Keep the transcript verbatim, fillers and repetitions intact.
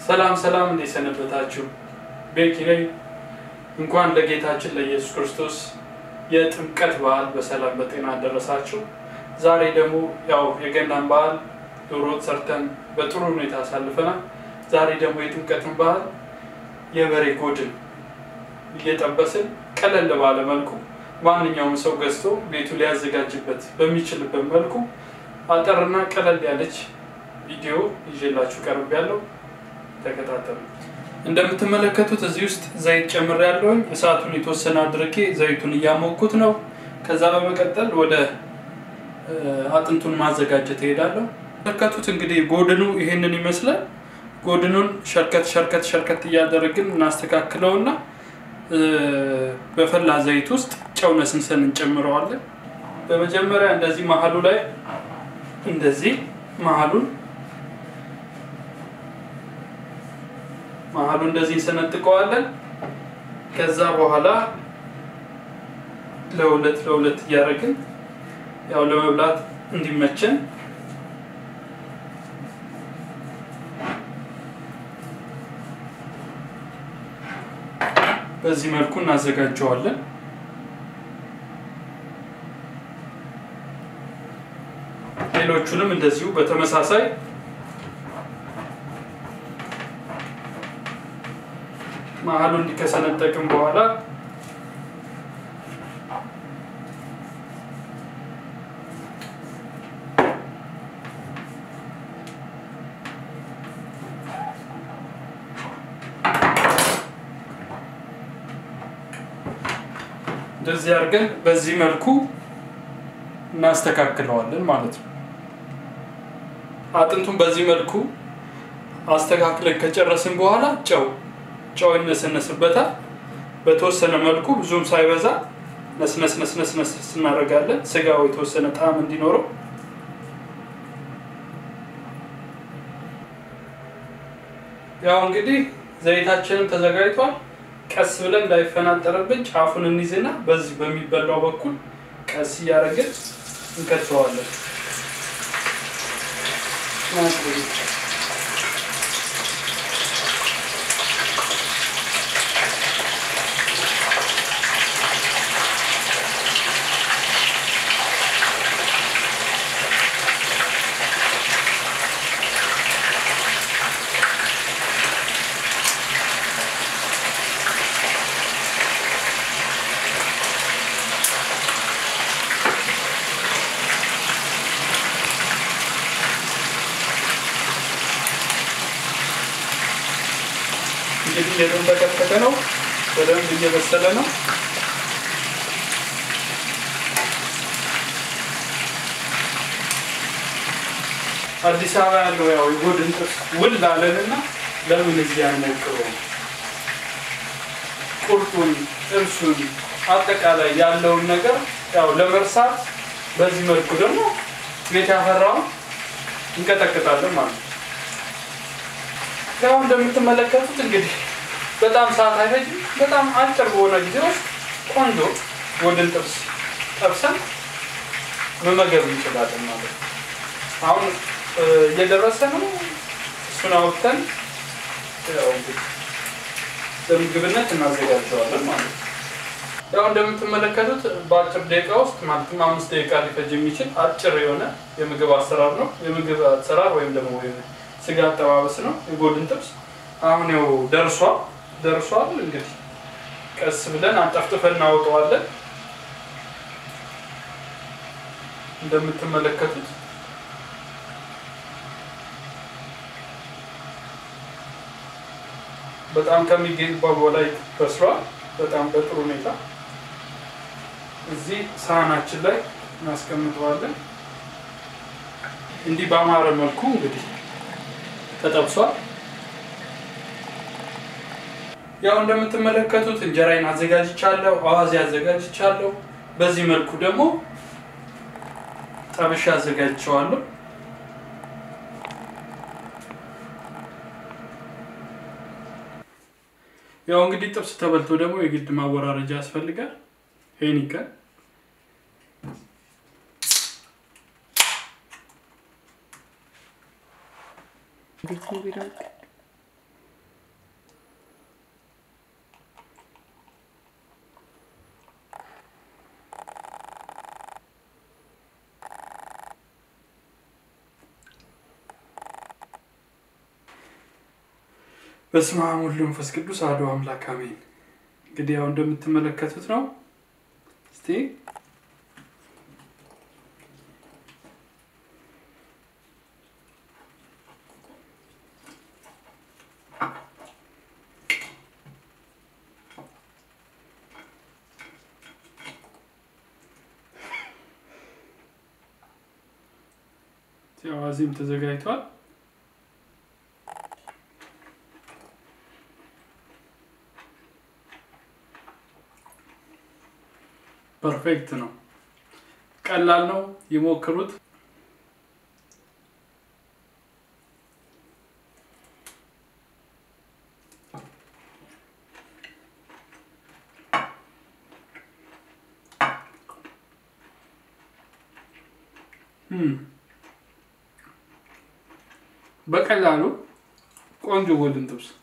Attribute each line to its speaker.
Speaker 1: ሰላም ሰላም እንዲሰነበታችሁ ቤኪ ነኝ እንኳን ለጌታችን ለኢየሱስ ክርስቶስ የጥምቀት በዓል በሰላም በጤና አደረሳችሁ ዛሬ ደግሞ ያው የገናን በዓል ዶሮ ሰርተን በጥሩ ሁኔታ አሳልፈናል ዛሬ ደግሞ የጥምቀትን በዓል የበሬ ጎድን እየጠበስን ቀለል ባለ መልኩ ማንኛውም ሰው ገዝቶ ቤቱ ሊያዘጋጅበት በሚችልበት መልኩ አጠርና ቀለል ያለች ቪዲዮ ይዤላችሁ ቀርቤያለሁ ተከታተሉ እንደምትመለከቱት እዚህ ውስጥ ዘይት ጨምሬያለሁ እሳቱን የተወሰነ አድርጌ ዘይቱን ያሞኩት ነው ከዛ በመቀጠል ወደ አጥንቱን ማዘጋጀት ሄዳለሁ ተከታተሉት እንግዲህ ጎድኑ ይሄንን ይመስላል ጎድኑን ሸርከት ሸርከት ሸርከት ያደረግን እናስተካክለውና በፈላ ዘይት ውስጥ ጨው ነስንሰን እንጨምረዋለን በመጀመሪያ እንደዚህ መሐሉ ላይ እንደዚህ መሐሉን መሐሉ እንደዚህ ሰነጥቀዋለን ከዛ በኋላ ለሁለት ለሁለት ያረግን ያው ለመብላት እንዲመቸን በዚህ መልኩ እናዘጋጀዋለን ሌሎቹንም እንደዚሁ በተመሳሳይ መሐሉን እንዲከሰነጠቅም በኋላ እንደዚህ አድርገን በዚህ መልኩ እናስተካክለዋለን ማለት ነው አጥንቱን በዚህ መልኩ አስተካክለን ከጨረስን በኋላ ጨው ጨው እንሰነስበታል በተወሰነ መልኩ ብዙም ሳይበዛ ነስነስ ነስነስ ነስነስ እናደርጋለን ስጋው የተወሰነ ጣዕም እንዲኖረው ያው እንግዲህ ዘይታችንን ተዘጋጅቷል ቀስ ብለን እንዳይፈናጠርብን ጫፉን እንይዝና በዚህ በሚበላው በኩል ቀስ ያረግን እንከተዋለን ማለት ነው እንግዲህ የዶን ተከተከ ነው በደንብ እየበሰለ ነው አዲስ አበባ ያለው ያው ጎድን ጥብስ ውል አለንና ለምን እዚህ አንሞክረው ቁርጡን ጥብሱን አጠቃላይ ያለውን ነገር ያው ለመርሳት በዚህ መልኩ ደግሞ ቤት ያፈራው እንከተከታለን ማለት ነው ያው እንደምትመለከቱት እንግዲህ በጣም ሰዓት አይፈጅም በጣም አጭር በሆነ ጊዜ ውስጥ ቆንጆ ጎድን ጥብስ ጠብሰን መመገብ እንችላለን ማለት ነው አሁን እየደረሰ ነው እሱን አውጥተን ያው እንግዲህ ለምግብነት እናዘጋጀዋለን ማለት ነው ያው እንደምትመለከቱት በአጭር ደቂቃ ውስጥ ማለትም አምስት ደቂቃ ሊፈጅ የሚችል አጭር የሆነ የምግብ አሰራር ነው የምግብ አሰራር ወይም ደግሞ ስጋ አጠባበስ ነው የጎድን ጥብስ አሁን ነው ደርሷል ደርሷል እንግዲህ ቀስ ብለን አጣፍጥፈን እናወጣዋለን እንደምትመለከቱት በጣም ከሚገባው በላይ በስሏል በጣም በጥሩ ሁኔታ እዚህ ሳህናችን ላይ እናስቀምጠዋለን እንዲህ ባማረ መልኩ እንግዲህ ተጠብሷል ያው እንደምትመለከቱት እንጀራዬን አዘጋጅቻለሁ አዋዜ አዘጋጅቻለሁ በዚህ መልኩ ደግሞ ጠብሻ አዘጋጅቻለሁ ያው እንግዲህ ጥብስ ተበልቶ ደግሞ የግድ ማወራረጃ ያስፈልጋል ሄኒካ
Speaker 2: Did you read it?
Speaker 1: በስመ አብ ወወልድ ወመንፈስ ቅዱስ አሐዱ አምላክ አሜን። እንግዲህ ያው እንደምትመለከቱት ነው። እስቲ ያዋዚም ተዘጋጅቷል። ፐርፌክት ነው። ቀላል ነው፣ ይሞክሩት። hm በቀላሉ ቆንጆ ጎድን ጥብስ